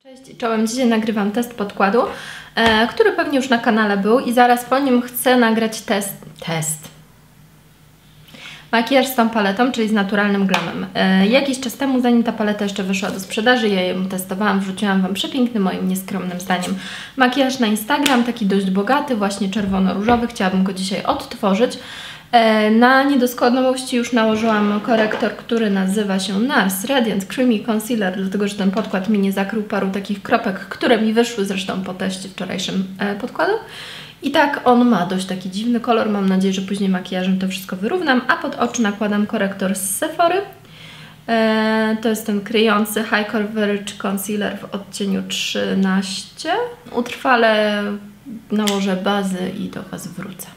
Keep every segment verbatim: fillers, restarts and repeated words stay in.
Cześć, czołem. Dzisiaj nagrywam test podkładu, e, który pewnie już na kanale był i zaraz po nim chcę nagrać test. Test. Makijaż z tą paletą, czyli z naturalnym glamem. E, jakiś czas temu, zanim ta paleta jeszcze wyszła do sprzedaży, ja ją testowałam, wrzuciłam Wam przepiękny, moim nieskromnym zdaniem, makijaż na Instagram, taki dość bogaty, właśnie czerwono-różowy. Chciałabym go dzisiaj odtworzyć. Na niedoskonałości już nałożyłam korektor, który nazywa się NARS Radiant Creamy Concealer, dlatego że ten podkład mi nie zakrył paru takich kropek, które mi wyszły zresztą po teście wczorajszym podkładu. I tak on ma dość taki dziwny kolor, mam nadzieję, że później makijażem to wszystko wyrównam, a pod oczy nakładam korektor z Sephory. To jest ten kryjący High Coverage Concealer w odcieniu trzynaście. Utrwale nałożę bazy i do Was wrócę.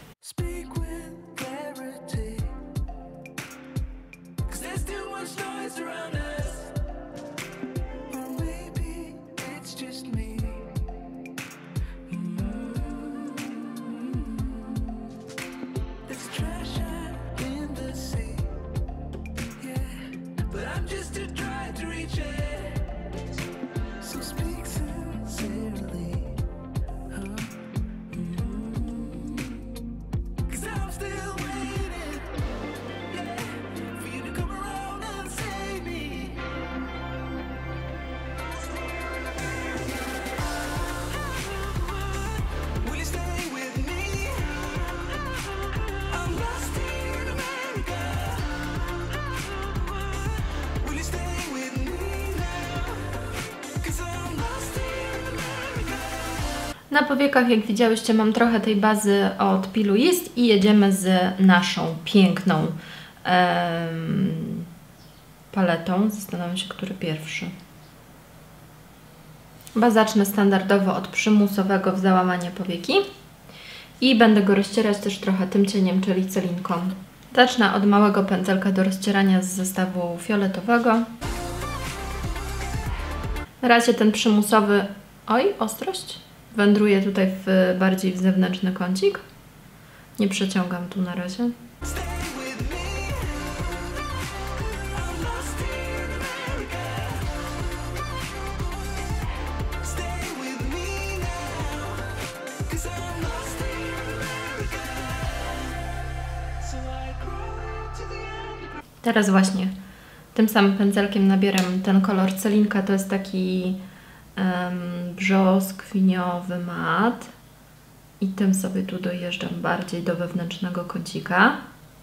Na powiekach, jak widziałyście, mam trochę tej bazy od Pilu Jest i jedziemy z naszą piękną em, paletą. Zastanawiam się, który pierwszy. Chyba zacznę standardowo od przymusowego w załamanie powieki i będę go rozcierać też trochę tym cieniem, czyli celinką. Zacznę od małego pędzelka do rozcierania z zestawu fioletowego. Na razie ten przymusowy... Oj, ostrość! Wędruję tutaj w, bardziej w zewnętrzny kącik. Nie przeciągam tu na razie. Teraz właśnie tym samym pędzelkiem nabieram ten kolor celinka. To jest taki Um, brzoskwiniowy mat i tym sobie tu dojeżdżam bardziej do wewnętrznego kącika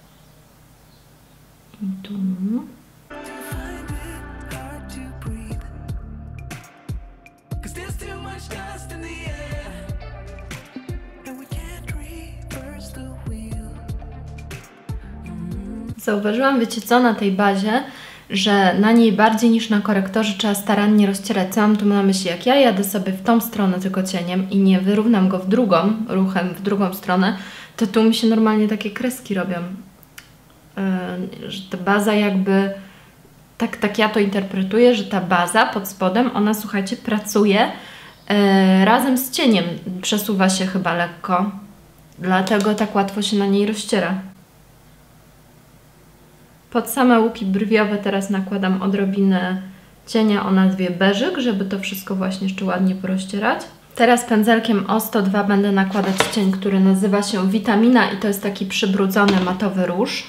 i tu zauważyłam, wiecie co, na tej bazie, że na niej bardziej niż na korektorze trzeba starannie rozcierać. Co mam tu na myśli? Jak ja jadę sobie w tą stronę tylko cieniem i nie wyrównam go w drugą, ruchem w drugą stronę, to tu mi się normalnie takie kreski robią. Yy, że ta baza jakby, tak, tak ja to interpretuję, że ta baza pod spodem, ona, słuchajcie, pracuje yy, razem z cieniem. Przesuwa się chyba lekko, dlatego tak łatwo się na niej rozciera. Pod same łuki brwiowe teraz nakładam odrobinę cienia o nazwie beżyk, żeby to wszystko właśnie jeszcze ładnie porozcierać. Teraz pędzelkiem O sto dwa będę nakładać cień, który nazywa się Witamina i to jest taki przybrudzony matowy róż.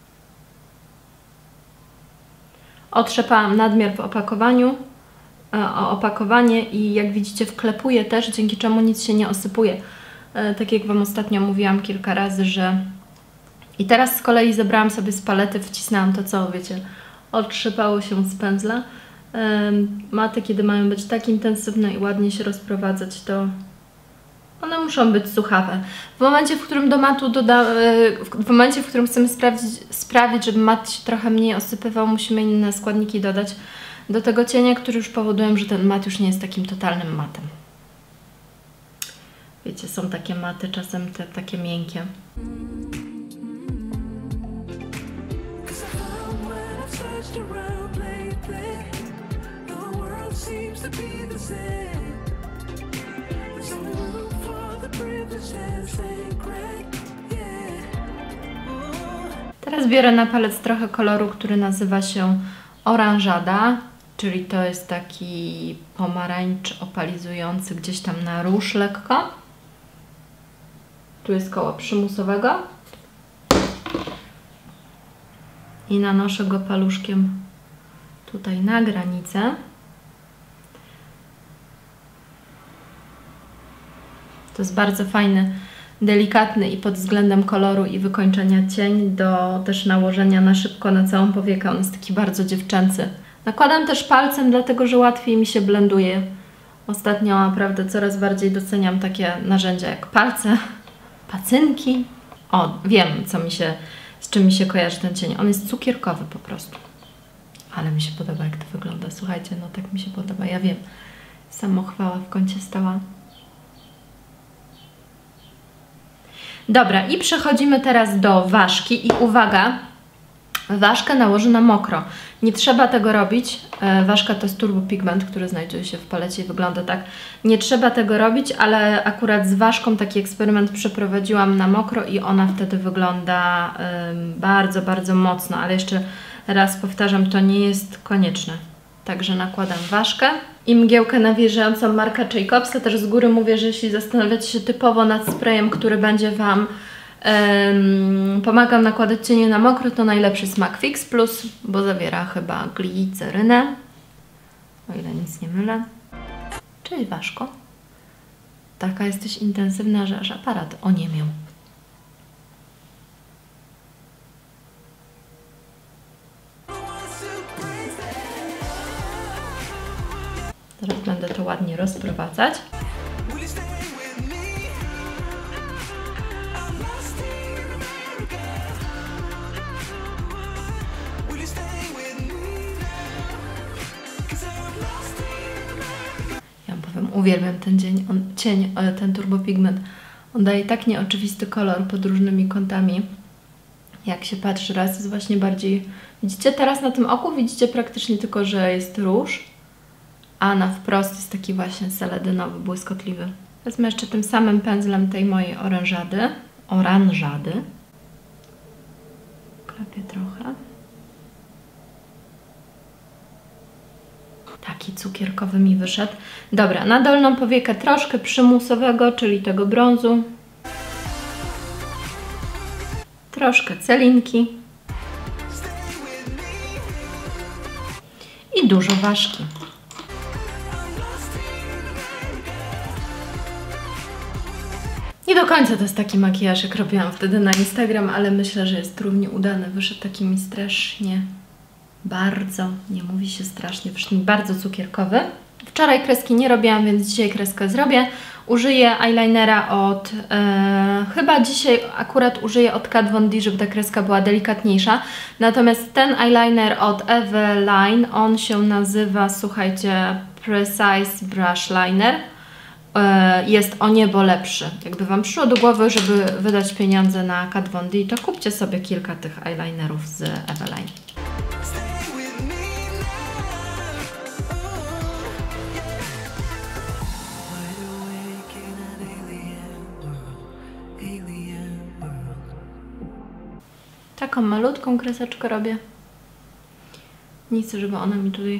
Otrzepałam nadmiar w opakowaniu, o opakowanie i jak widzicie wklepuję też, dzięki czemu nic się nie osypuje. Tak jak Wam ostatnio mówiłam kilka razy, że... I teraz z kolei zebrałam sobie z palety, wcisnęłam to, co wiecie, otrzypało się z pędzla. Ym, maty, kiedy mają być tak intensywne i ładnie się rozprowadzać, to one muszą być suchawe. W momencie, w którym do matu doda, yy, w momencie, w którym chcemy sprawdzić, sprawić, żeby mat się trochę mniej osypywał, musimy inne składniki dodać do tego cienia, które już powodują, że ten mat już nie jest takim totalnym matem. Wiecie, są takie maty, czasem te takie miękkie. Teraz biorę na palec trochę koloru, który nazywa się Oranżada. czyli to jest taki pomarańcz opalizujący gdzieś tam na róż lekko. Tu jest koło przymusowego. I nanoszę go paluszkiem tutaj na granicę. To jest bardzo fajny, delikatny i pod względem koloru i wykończenia cień do też nałożenia na szybko na całą powiekę. On jest taki bardzo dziewczęcy. Nakładam też palcem, dlatego że łatwiej mi się blenduje. Ostatnio naprawdę coraz bardziej doceniam takie narzędzia jak palce, pacynki. O, wiem, co mi się, z czym mi się kojarzy ten cień. On jest cukierkowy po prostu. Ale mi się podoba, jak to wygląda. Słuchajcie, no tak mi się podoba. Ja wiem, samochwała w kącie stała. Dobra, i przechodzimy teraz do ważki i uwaga, ważkę nałożę na mokro. Nie trzeba tego robić. Ważka to jest turbo pigment, który znajduje się w palecie i wygląda tak. Nie trzeba tego robić, ale akurat z ważką taki eksperyment przeprowadziłam na mokro i ona wtedy wygląda ym, bardzo, bardzo mocno, ale jeszcze raz powtarzam, to nie jest konieczne. Także nakładam ważkę i mgiełkę nawilżającą marka Jacobsa. Też z góry mówię, że jeśli zastanawiacie się typowo nad sprayem, który będzie Wam um, pomagał nakładać cienie na mokro, to najlepszy jest MAC Fix Plus, bo zawiera chyba glicerynę, o ile nic nie mylę. Cześć ważko. Taka jesteś intensywna, że aż aparat oniemiał. Teraz będę to ładnie rozprowadzać. Ja wam powiem, uwielbiam ten dzień, on, cień, ten turbopigment. On daje tak nieoczywisty kolor pod różnymi kątami. Jak się patrzy, raz jest właśnie bardziej... Widzicie teraz na tym oku? Widzicie praktycznie tylko, że jest róż. A na wprost jest taki właśnie seledynowy, błyskotliwy. Wezmę jeszcze tym samym pędzlem tej mojej oranżady. Oranżady. Klepię trochę. Taki cukierkowy mi wyszedł. Dobra, na dolną powiekę troszkę przymusowego, czyli tego brązu. Troszkę celinki. I dużo ważki. Nie do końca to jest taki makijaż, jak robiłam wtedy na Instagram, ale myślę, że jest równie udany. Wyszedł taki mi strasznie, bardzo, nie mówi się strasznie, wyszedł mi bardzo cukierkowy. Wczoraj kreski nie robiłam, więc dzisiaj kreskę zrobię. Użyję eyelinera od, e, chyba dzisiaj akurat użyję od Kat Von D, żeby ta kreska była delikatniejsza. Natomiast ten eyeliner od Eveline, on się nazywa, słuchajcie, Precise Brush Liner. Jest o niebo lepszy. Jakby Wam przyszło do głowy, żeby wydać pieniądze na Kat Von D, to kupcie sobie kilka tych eyelinerów z Eveline. Taką malutką kreseczkę robię. Nie chcę, żeby ona mi tutaj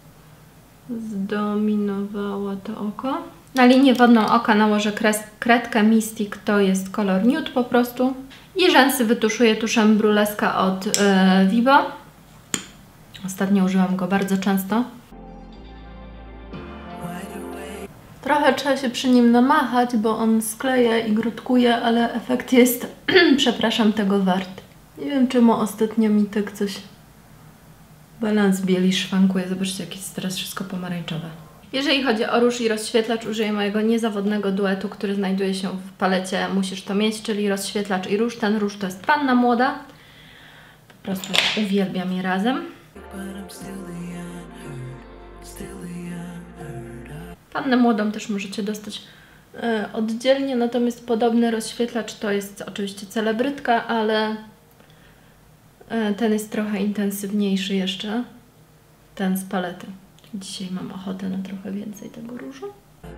zdominowała to oko. Na linię wodną oka nałożę kres, kredkę Mystic, to jest kolor nude po prostu. I rzęsy wytuszuję tuszem Bruleska od yy, Vibo. Ostatnio użyłam go bardzo często. Trochę trzeba się przy nim namachać, bo on skleja i grudkuje, ale efekt jest, przepraszam, tego wart. Nie wiem, czemu ostatnio mi tak coś... Balans bieli szwankuje. Zobaczcie, jakie jest teraz wszystko pomarańczowe. Jeżeli chodzi o róż i rozświetlacz, użyję mojego niezawodnego duetu, który znajduje się w palecie Musisz to mieć, czyli rozświetlacz i róż. Ten róż to jest Panna Młoda. Po prostu uwielbiam je razem. Pannę Młodą też możecie dostać e, oddzielnie, natomiast podobny rozświetlacz to jest oczywiście celebrytka, ale e, ten jest trochę intensywniejszy jeszcze. Ten z palety. Dzisiaj mam ochotę na trochę więcej tego różu.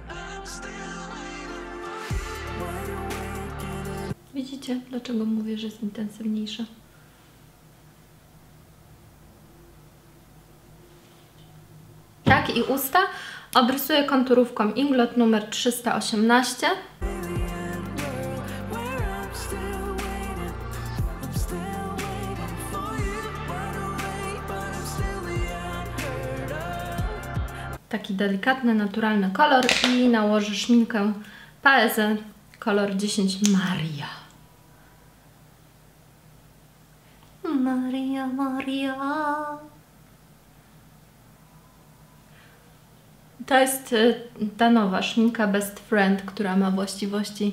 Widzicie, dlaczego mówię, że jest intensywniejsza? tak? I usta obrysuję konturówką Inglot numer trzysta osiemnaście. Taki delikatny, naturalny kolor i nałożę szminkę Paese kolor dziesięć Maria. Maria, Maria. To jest ta nowa szminka Best Friend, która ma właściwości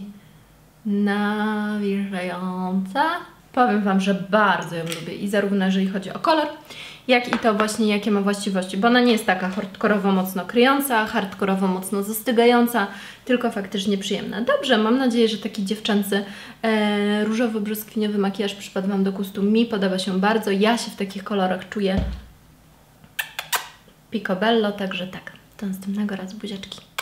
nawilżające. Powiem Wam, że bardzo ją lubię i zarówno jeżeli chodzi o kolor, jak i to właśnie jakie ma właściwości, bo ona nie jest taka hardkorowo mocno kryjąca, hardkorowo mocno zastygająca, tylko faktycznie przyjemna. Dobrze, mam nadzieję, że taki dziewczęcy e, różowo-brzoskwiniowy makijaż przypadł Wam do gustu. Mi podoba się bardzo, ja się w takich kolorach czuję picobello, także tak, do następnego razu buziaczki.